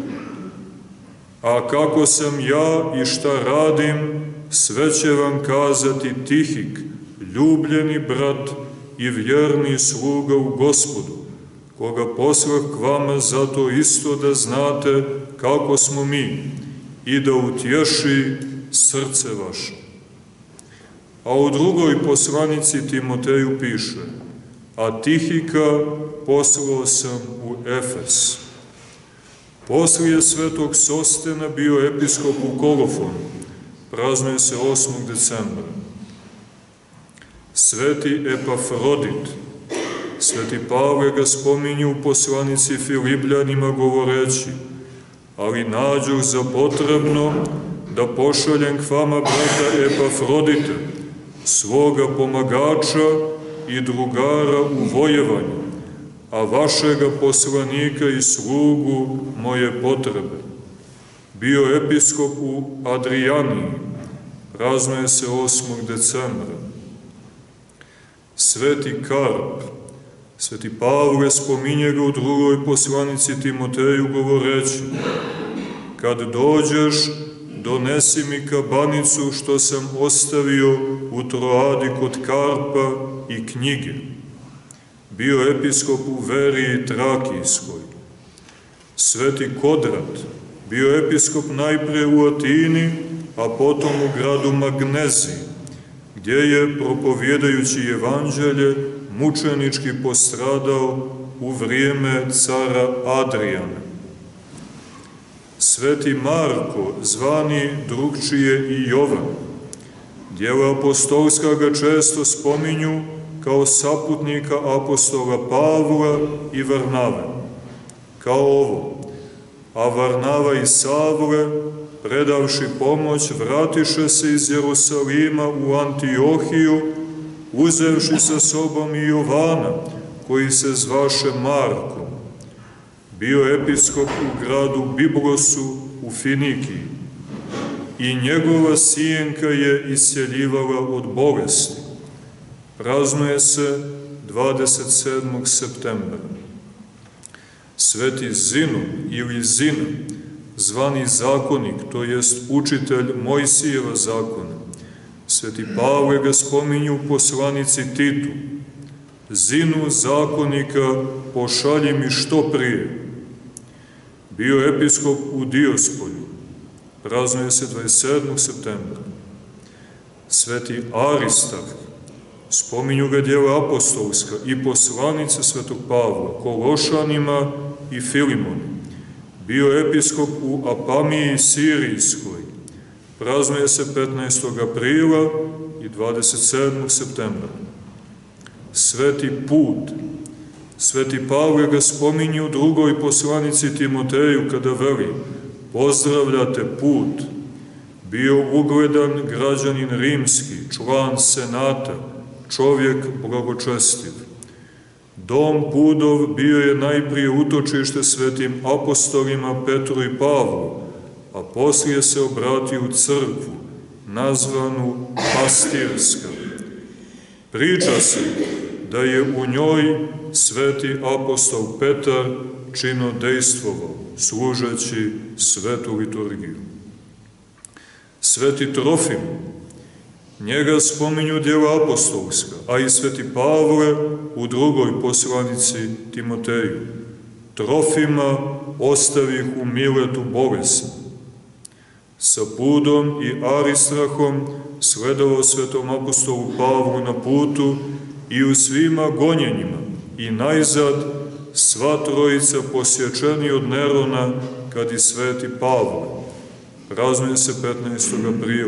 a kako sam ja i šta radim, sve će vam kazati Tihik, ljubljeni brat i vjerni sluga u Gospodu, koga poslah k vama zato isto da znate kako smo mi i da utješi srce vaše. A u drugoj poslanici Timoteju piše: a Tihika poslao sam u Efes. Poslije svetog Sostena bio episkop u Kolofonu, praznuje se osmog decembra. Sveti Epafrodit, sveti Pavle ga spominju u poslanici Filipljanima govoreći: ali nađu za potrebno da pošaljem k vama brata Epafrodite, svoga pomagača i drugara u vojevanju, a vašega poslanika i slugu moje potrebe. Bio episkop u Adrijaniji, praznuje se osmog decembra. Sveti Karp, sveti Pavle spominje ga u drugoj poslanici Timoteju govoreći: kad dođeš, donesi mi kabanicu što sam ostavio u Troadi kod Karpa i knjige. Bio episkop u Veriji Trakijskoj. Sveti Kodrat, bio episkop najprije u Atini, a potom u gradu Magneziji, gdje je, propovjedajući evanđelje, mučenički postradao u vrijeme cara Adrijana. Sveti Marko, zvani drugčije i Jovan, djela apostolska ga često spominju kao saputnika apostola Pavla i Varnave. Kao ovo: a Varnava i Savle, predavši pomoć, vratiše se iz Jerusalima u Antiohiju, uzevši sa sobom i Jovana, koji se zvaše Marko. Bio episkop u gradu Biblosu u Finikiji i njegova sijenka je isjeljivala od bolesti. Praznuje se dvadeset sedmog septembra. Sveti Zinu ili Zina, zvani zakonik, to jest učitelj Mojsijeva zakona. Sveti Pavle ga spominju u poslanici Titu: Zinu zakonika pošalji mi što prije. Bio episkop u Diospolju, praznuje se dvadeset sedmog septembra. Sveti Aristarh, spominju ga djela apostolska i poslanice svetog Pavla, Kološanima i Filimonu. Bio episkop u Apamiji Sirijskoj, praznuje se petnaestog aprila i dvadeset sedmog septembra. Sveti Put, sveti Pavle ga spominju u drugoj poslanici Timoteju kada veli: pozdravljate Put, bio ugledan građanin rimski, član senata, čovjek blagočestiv. Dom Pudov bio je najprije utočište svetim apostolima Petru i Pavlu, a poslije se obratio u crkvu, nazvanu Pastirska. Priča se da je u njoj sveti apostol Petar činodejstvovao, služeći svetu liturgiju. Sveti Trofim, njega spominju djela apostolska, a i sveti Pavle u drugoj poslanici Timoteju: Trofima ostavih u Miletu bolesna. Sa Pudom i Aristrahom sledao svetom apostolu Pavlu na putu i u svima gonjenjima, i najzad sva trojica posječeni od Nerona kad i sveti Pavle. Praznuje se petnaestog aprila.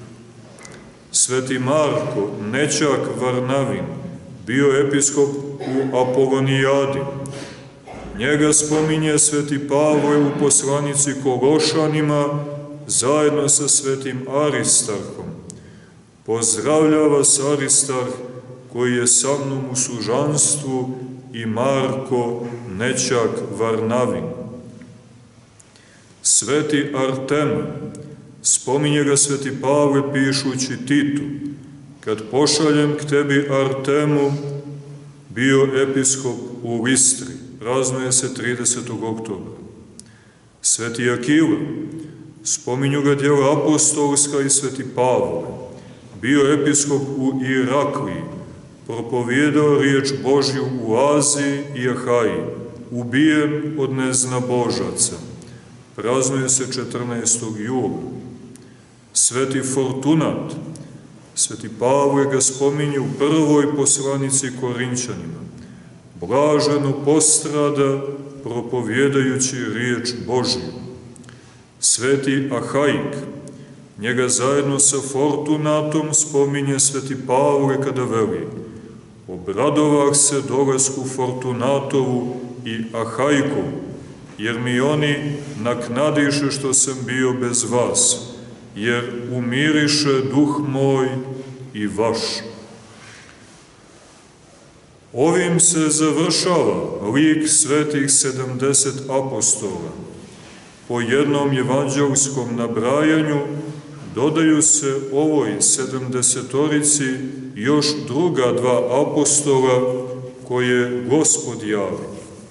Sveti Marko, nećak Varnavin, bio episkop u Apolonijadi. Njega spominje sveti Pavle u poslanici Kološanima zajedno sa svetim Aristarhom. Pozdravlja vas Aristarh, koji je sa mnom u sužanstvu i Marko, nećak Varnavin. Sveti Artema, spominje ga sveti Pavle pišući Titu, kad pošaljem k tebi Artemu, bio episkop u Listri, praznuje se tridesetog oktobra. Sveti Akila, spominju ga djela apostolska i sveti Pavle, bio episkop u Irakliji, propovijedao riječ Božju u Aziji i Ahaji, ubijen od neznabožaca, praznuje se četrnaestog jula. Sveti Fortunat, sveti Pavle ga spominje u prvoj poslanici Korinćanima, blaženo postrada propovjedajući riječ Božju. Sveti Ahajik, njega zajedno sa Fortunatom spominje sveti Pavle kada veli: obradovah se dolasku Fortunatovu i Ahajkovu, jer mi oni naknadiše što sam bio bez vas, jer umiriše duh moj i vaš. Ovim se završava lik svetih sedamdeset apostola. Po jednom evanđelskom nabrajanju dodaju se ovoj sedamdesetorici još druga dva apostola koje Gospod javi.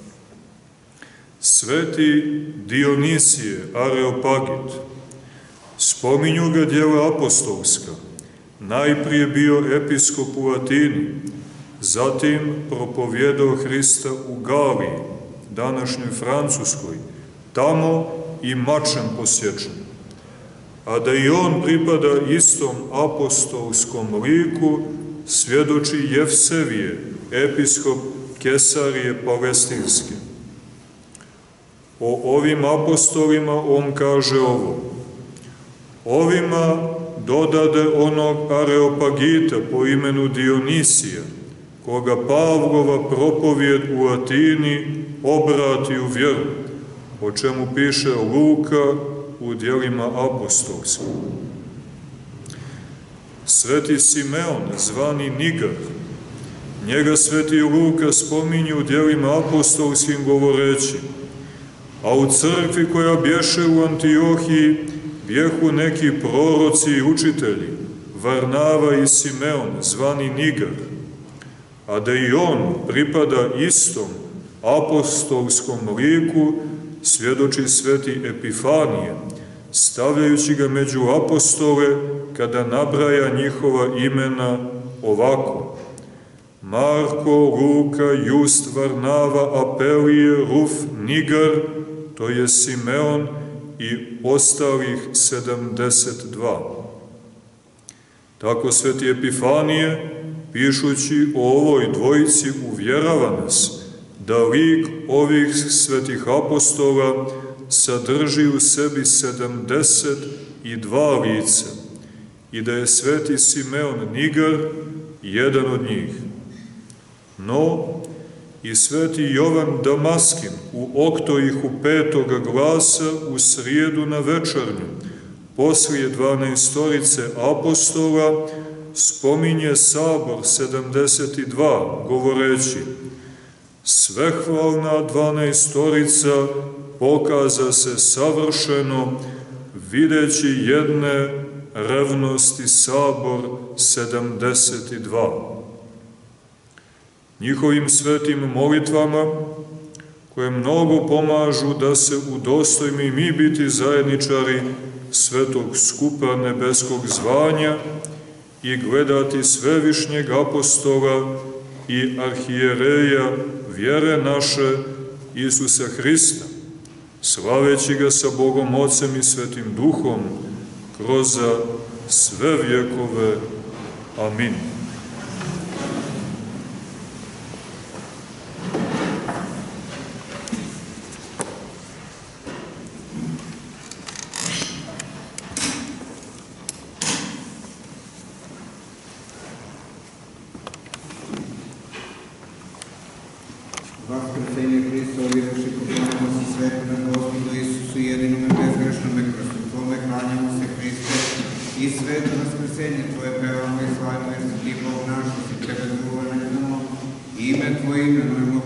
Sveti Dionisije Areopagit, spominju ga djela apostolska, najprije bio episkop u Atini, zatim propovjedao Hrista u Galiji, današnjoj Francuskoj, tamo i mačem posječen. A da i on pripada istom apostolskom liku, svjedoči Jevsevije, episkop Kesarije Palestinske. O ovim apostolima on kaže ovo: ovima dodade onog Areopagita po imenu Dionisija, koga Pavlova propovjed u Atini obrati u vjeru, o čemu piše Luka u djelima apostolskim. Sveti Simeon, zvani Nigar, njega sveti Luka spominje u djelima apostolskim govoreći: a u crkvi koja bješe u Antiohiji bjehu neki proroci i učitelji, Varnava i Simeon, zvani Nigar, a da i on pripada istom apostolskom liku, svjedoči sveti Epifanije, stavljajući ga među apostole kada nabraja njihova imena ovako: Marko, Luka, Just, Varnava, Apelije, Ruf, Nigar, to je Simeon i ostalih sedamdeset dva. Tako sveti Epifanije, pišući o ovoj dvojici, uvjerava nas da lik ovih svetih apostola sadrži u sebi sedamdeset dva lica i da je sveti Simeon Nigar jedan od njih. No, i sveti Jovan Damaskin u oktoihu petoga glasa u srijedu na večernju, poslije dvanaestorice apostola, spominje sabor sedamdeset dva, govoreći: svehvalna dvanaestorica pokaza se savršeno, videći jedne revnosti sabor sedamdeset dva. Njihovim svetim molitvama, koje mnogo pomažu da se udostojimo i mi biti zajedničari svetog skupa nebeskog zvanja i gledati svevišnjeg apostola i arhijereja vjere naše Isusa Hrista, slaveći ga sa Bogom Otcem i Svetim Duhom, kroz sve vjekove. Amin. Vaskrsenje Hristova, vjerujući poklonimo se svetom Gospodu Isusu, jedinome bezgrešnome, kroz Tvome klanjamo se Hriste, i sveto vaskrsenje Tvoje pevamo i slavimo, jer si Ti Bog naš, si Tebe zuvane znamo, ime Tvoje imenujemo,